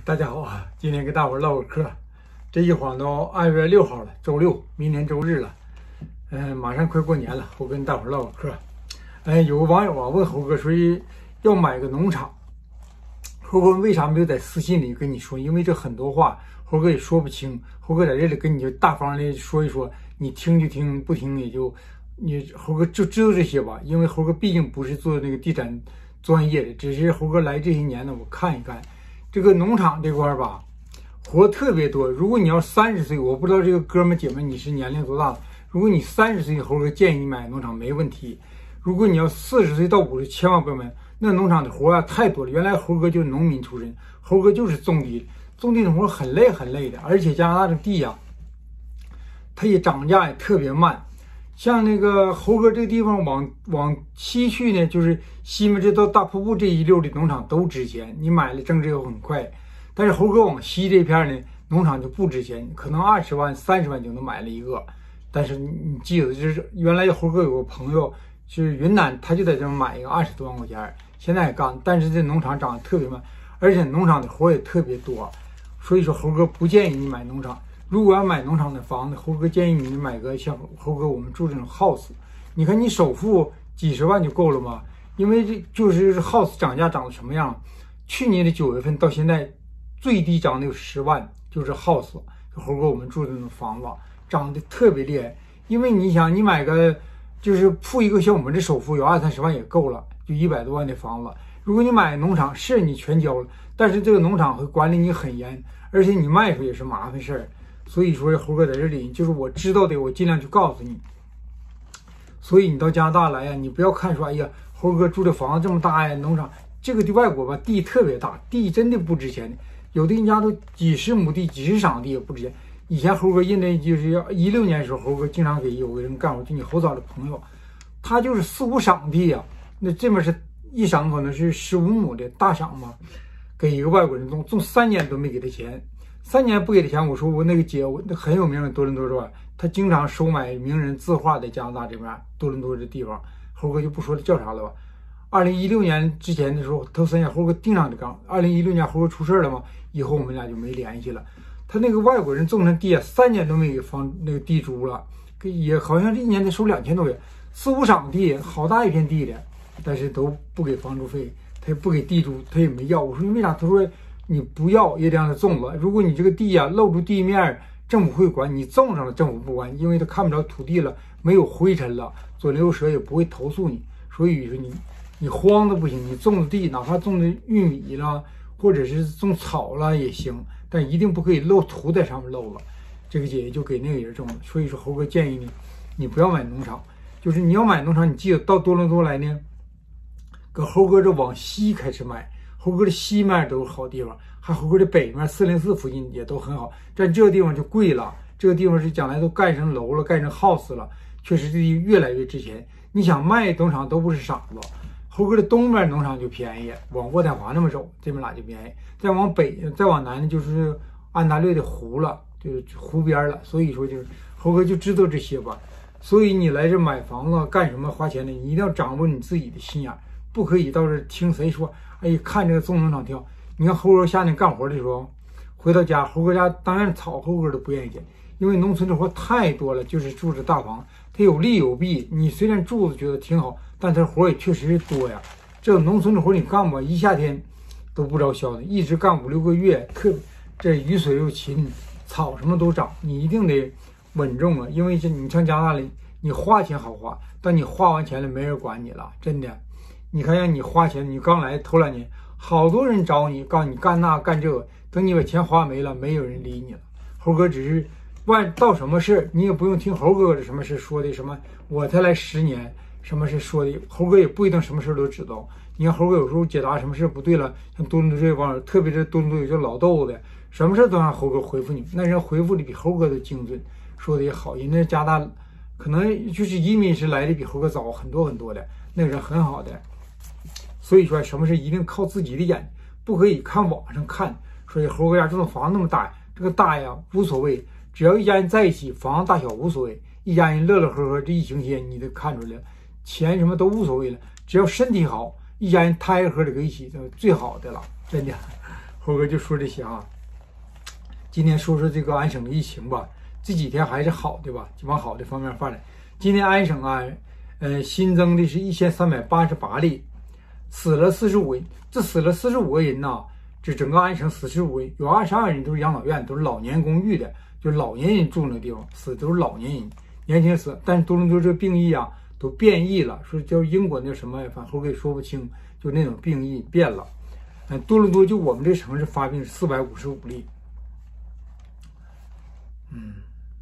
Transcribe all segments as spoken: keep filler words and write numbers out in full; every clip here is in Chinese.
大家好啊！今天跟大伙唠个嗑。这一晃到二月六号了，周六，明天周日了。嗯、呃，马上快过年了，我跟大伙唠个嗑。哎，有个网友啊问猴哥说要买个农场，猴哥为啥没有在私信里跟你说？因为这很多话猴哥也说不清，猴哥在这里跟你就大方的说一说，你听就听，不听也就你猴哥就知道这些吧。因为猴哥毕竟不是做那个地产专业的，只是猴哥来这些年呢，我看一看。这个农场这块吧，活特别多。如果你要三十岁，我不知道这个哥们姐们你是年龄多大了。如果你三十岁，猴哥建议你买农场没问题。如果你要四十岁到五十，千万不要买。那农场的活啊太多了。原来猴哥就是农民出身，猴哥就是种地，种地的活很累很累的。而且加拿大的地呀、啊，它也涨价也特别慢。像那个猴哥这个地方往往西去呢，就是西门子到大瀑布这一溜的农场都值钱，你买了增值又很快。但是猴哥往西这片呢，农场就不值钱，可能二十万、三十万就能买了一个。但是你记得，就是原来猴哥有个朋友是云南，他就在这买一个二十多万块钱，现在也干。但是这农场涨得特别慢，而且农场的活也特别多，所以说猴哥不建议你买农场。如果要买农场的房子，猴哥建议你买个像猴哥我们住这种 house。你看你首付几十万就够了吗？因为这就是 house 涨价涨得什么样？去年的九月份到现在最低涨的有十万，就是 house。猴哥我们住的那种房子涨得特别厉害。因为你想，你买个就是付一个像我们这首付有二三十万也够了，就一百多万的房子。如果你买农场，是你全交了，但是这个农场会管理你很严，而且你卖出也是麻烦事儿。所以说猴哥在这里就是我知道的，我尽量去告诉你。所以你到加拿大来呀，你不要看说哎呀猴哥住的房子这么大呀，农场这个地外国吧地特别大，地真的不值钱的，有的人家都几十亩地几十场地也不值钱。以前猴哥印的就是要一六年的时候，猴哥经常给有个人干活，就你猴嫂的朋友，他就是四五场地呀、啊，那这边是一场可能是十五亩的大场嘛，给一个外国人种种三年都没给他钱。三年不给他钱，我说我那个姐，我那很有名的多伦多是吧？他经常收买名人字画在加拿大这边多伦多这地方，猴哥就不说叫啥了吧。二零一六年之前的时候，头三年猴哥经常的干。二零一六年猴哥出事了嘛，以后我们俩就没联系了。他那个外国人种成地啊，三年都没给房那个地租了，也好像是一年得收两千多元，四五场地，好大一片地的，但是都不给房租费，他也不给地租，他也没要。我说你为啥？他说。你不要也得让他种了。如果你这个地呀、啊、露出地面，政府会管；你种上了，政府不管，因为他看不着土地了，没有灰尘了，左邻右舍也不会投诉你。所以说你你荒的不行，你种的地，哪怕种的玉米了，或者是种草了也行，但一定不可以露土在上面露了。这个姐姐就给那个人种了。所以说猴哥建议你，你不要买农场，就是你要买农场，你记得到多伦多来呢，搁猴哥这往西开始买。猴哥的西面都是好地方，还猴哥的北面四零四附近也都很好，但这个地方就贵了。这个地方是将来都盖成楼了，盖成 house 了，确实这地越来越值钱。你想卖农场都不是傻子。猴哥的东面农场就便宜，往渥太华那么走，这边俩就便宜。再往北，再往南就是安大略的湖了，就是湖边了。所以说就是猴哥就知道这些吧。所以你来这买房子干什么花钱呢？你一定要掌握你自己的心眼，不可以到这听谁说。哎，看这个种农场挺好。你看猴哥夏天干活的时候，回到家，猴哥家当然草猴哥都不愿意捡，因为农村的活太多了，就是住着大房，它有利有弊。你虽然住着觉得挺好，但它活也确实是多呀。这农村的活你干吧，一夏天都不着消的，一直干五六个月，特这雨水又勤，草什么都长，你一定得稳重啊。因为这你上加拿大里，你花钱好花，但你花完钱了没人管你了，真的。你看，让你花钱，你刚来头两年，好多人找你，告诉你干那干这个，等你把钱花没了，没有人理你了。猴哥只是万到什么事你也不用听猴哥的什么事说的什么，我才来十年，什么事说的，猴哥也不一定什么事都知道。你看猴哥有时候解答什么事不对了，像多伦多这些网友，特别是多伦多有叫老豆子，什么事都让猴哥回复你，那人回复的比猴哥都精准，说的也好。人家加拿大可能就是移民是来的比猴哥早很多很多的，那个人很好的。所以说什么事一定靠自己的眼，不可以看网上看。所以猴哥家这栋房那么大，这个大呀无所谓，只要一家人在一起，房子大小无所谓，一家人乐乐呵呵，这疫情期间你都看出来了，钱什么都无所谓了，只要身体好，一家人胎和这个一起，就最好的了，真的。 猴哥就说这些啊。今天说说这个安省的疫情吧，这几天还是好的吧，就往好的方面发展。今天安省啊，呃，新增的是一千三百八十八例，死了四十五人。这死了四十五个人呐，这整个安省死四十五人，有二十二人都是养老院，都是老年公寓的，就老年人住那个地方，死的都是老年人，年轻人死。但是多伦多这个病疫啊，都变异了，说叫英国那什么，反正后给说不清，就那种病疫变了。嗯，多伦多就我们这城市发病是四百五十五例。嗯，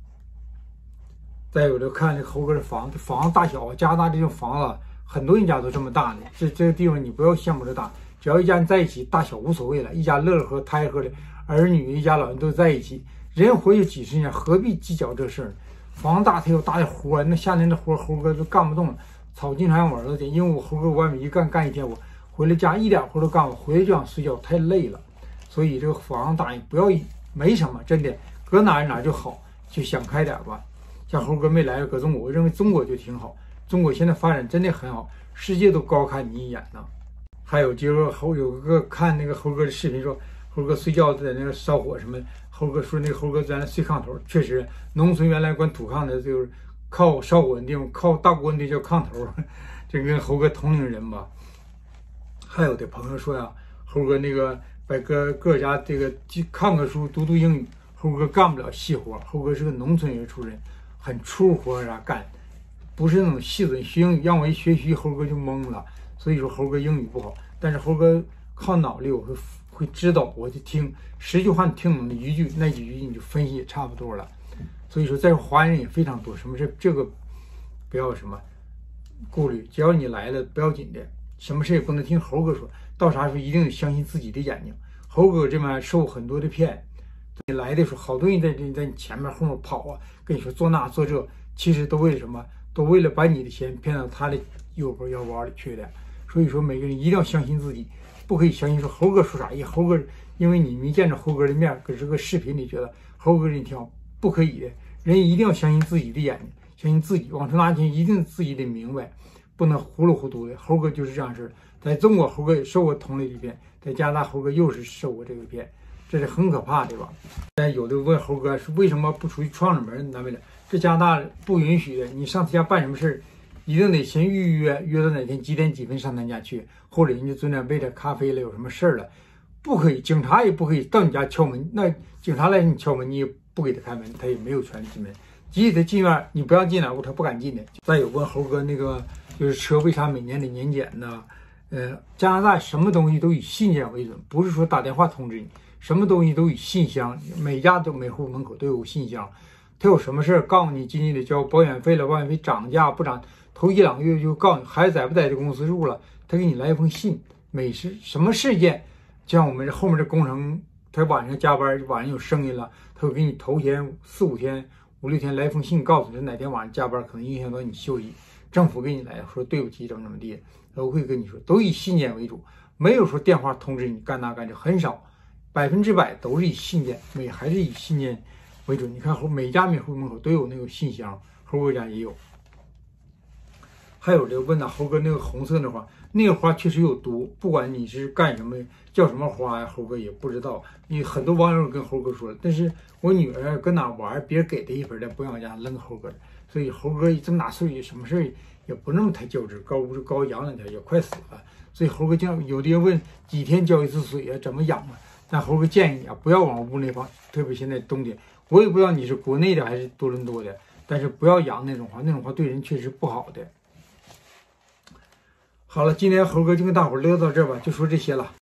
再有的看这猴哥的房子，房子大小啊，加拿大这种房子，很多人家都这么大的。这这个地方你不要羡慕这大，只要一家人在一起，大小无所谓了，一家乐呵开呵的，儿女一家老人都在一起，人活就几十年，何必计较这事儿？房大他有大的活，那夏天的活猴哥都干不动了，草经常让我儿子去，因为我猴哥外面一干干一天，我回来家一点活都干不，回来就想睡觉，太累了。所以这个房大也不要没什么，真的。搁哪儿哪儿就好，就想开点吧。像猴哥没来搁中国，我认为中国就挺好。中国现在发展真的很好，世界都高看你一眼呢。还有今儿猴有个看那个猴哥的视频说，猴哥睡觉在那个烧火什么，猴哥说那个猴哥在那睡炕头，确实，农村原来管土炕的就是靠烧火的地方，靠大锅的叫炕头，这跟猴哥同龄人吧。还有的朋友说呀，猴哥那个把个各家这个看看书，读读英语。猴哥干不了细活，猴哥是个农村人出身，很粗活啥干，不是那种细准学英语。让我一学习，猴哥就懵了。所以说猴哥英语不好，但是猴哥靠脑力，我会会知道，我就听十句话你听懂了一句，那几句你就分析也差不多了。所以说，在华人也非常多，什么事这个不要什么顾虑，只要你来了不要紧的，什么事也不能听猴哥说，到啥时候一定得相信自己的眼睛。猴哥这边受很多的骗。你来的时候，好多人在在你前面后面跑啊，跟你说做那做这，其实都为了什么？都为了把你的钱骗到他的腰包腰包里去的。所以说，每个人一定要相信自己，不可以相信说猴哥说啥意。猴哥因为你没见着猴哥的面，搁这个视频里觉得猴哥人挺好，不可以的。人一定要相信自己的眼睛，相信自己往出拿钱，一定自己得明白，不能糊里糊涂的。猴哥就是这样式儿。在中国，猴哥也受过同类的骗；在加拿大，猴哥又是受过这个骗。这是很可怕的吧？但有的问猴哥是为什么不出去串着门？难为了，这加拿大不允许的。你上他家办什么事儿，一定得先预约，约到哪天几点几分上他家去，或者人家准点喂点咖啡了，有什么事儿了，不可以，警察也不可以到你家敲门。那警察来你敲门，你也不给他开门，他也没有权利进门。即使他进院，你不让进哪屋，他不敢进的。再有问猴哥那个就是车为啥每年得年检呢？呃，加拿大什么东西都以信件为准，不是说打电话通知你。什么东西都以信箱，每家都每户门口都有信箱。他有什么事儿告诉你，今年得交保险费了，保险费涨价不涨，头一两个月就告诉你还在不在这公司住了，他给你来一封信。每事什么事件，像我们这后面这工程，他晚上加班，晚上有声音了，他会给你头天四五天、五六天来一封信，告诉你哪天晚上加班可能影响到你休息。政府给你来说对不起，怎么怎么地，都会跟你说，都以信件为主，没有说电话通知你干那干这，很少。百分之百都是以信件，每还是以信件为准。你看，每家每户门口都有那个信箱，猴哥家也有。还有这个问到猴哥那个红色的花，那个花确实有毒，不管你是干什么，叫什么花呀，猴哥也不知道。你很多网友跟猴哥说了，但是我女儿跟哪玩，别人给她一盆的，不让家扔猴哥。所以猴哥这么大岁数，什么事儿也不那么太较真，高不是高养两天也快死了。所以猴哥讲，有的人问几天浇一次水啊，怎么养啊？但猴哥建议你啊，不要往屋内放，特别现在冬天，我也不知道你是国内的还是多伦多的，但是不要养那种花，那种花对人确实不好的。好了，今天猴哥就跟大伙儿聊到这儿吧，就说这些了。